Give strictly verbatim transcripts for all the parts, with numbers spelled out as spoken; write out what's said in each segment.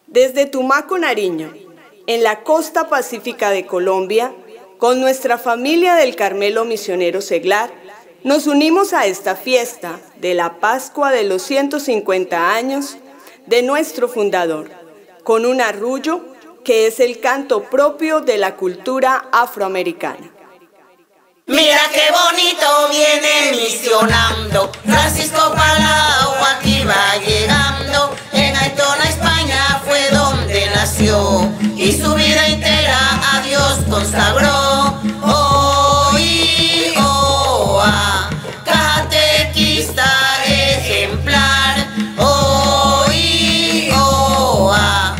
Desde Tumaco, Nariño, en la costa pacífica de Colombia, con nuestra familia del Carmelo Misionero Seglar, nos unimos a esta fiesta de la Pascua de los ciento cincuenta años de nuestro fundador, con un arrullo que es el canto propio de la cultura afroamericana. Mira qué bonito viene misionando, Francisco Palau aquí va llegando, en Aitona, España fue donde nació, y su vida entera a Dios consagró. Oh, y, oh, ah, catequista ejemplar, oh, y, oh, ah,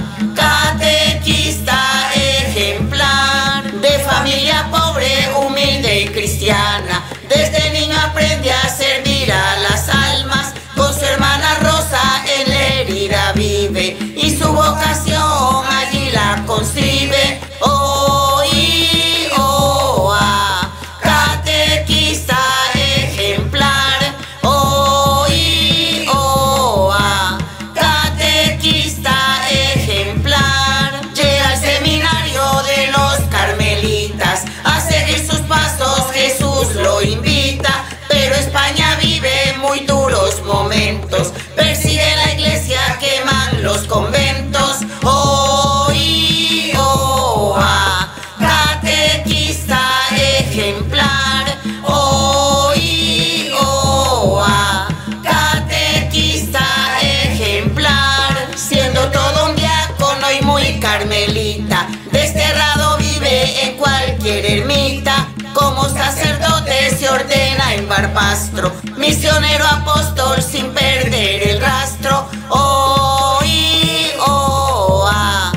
catequista ejemplar, de familia pobre, humilde y cristiana, desde niño aprende a servir a las almas, con su hermana Rosa en Lérida vive, y su vocación allí la concibe. Oh, y, oh, ah, catequista ejemplar, oh, y, oh, ah, catequista ejemplar, llega al seminario de los carmelitas, a seguir sus pasos Jesús lo invita, pero España vive muy duros momentos, persigue la iglesia, queman los conventos. Oh, y, oh, ah, catequista ejemplar, oh, y, oh, ah, catequista ejemplar, siendo todo un diácono y muy carmelita, desterrado vive en cualquier ermita, como sacerdote se ordena en Barbastro, misionero apóstol sin perder el rastro. Oh, y, oh, ah,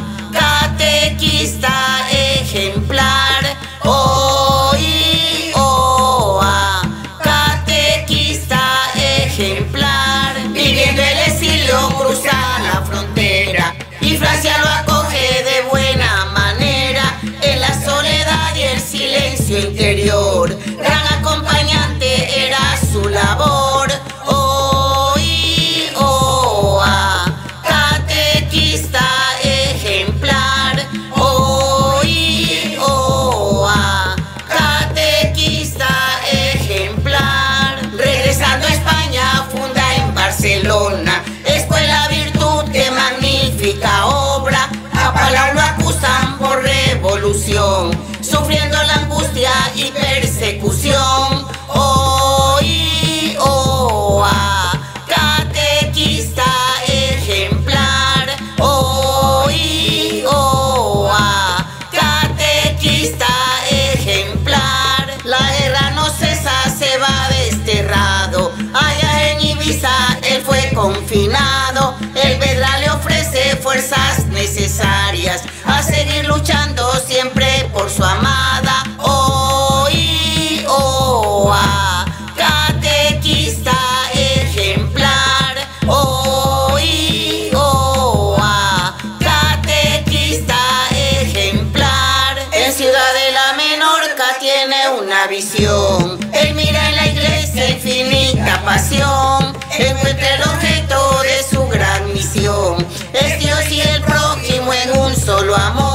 catequista ejemplar, oh, y, oh, ah, catequista ejemplar, viviendo el exilio cruza la frontera, y Francia lo acoge de buena manera, en la soledad y el silencio interior, gran acompañante era su labor. Oh, y, oh, ah, catequista ejemplar, oh, y, oh, ah, catequista ejemplar, regresando a España funda en Barcelona Escuela Virtud, qué magnífica obra, a Palau lo acusan por revolución, sufriendo la angustia y persecución. Oh, y, oh, ah, catequista ejemplar, oh, y, oh, ah, catequista ejemplar, la guerra no cesa, se va desterrado, allá en Ibiza él fue confinado, el Vedra le ofrece fuerzas necesarias, a seguir luchando siempre por su amada. Oh, y, oh, ah, catequista ejemplar, oh, y, oh, ah, catequista ejemplar, en Ciudad de la Menorca tiene una visión, él mira en la iglesia infinita pasión, encuentra el objeto de su gran misión, es Dios y el prójimo en un solo amor.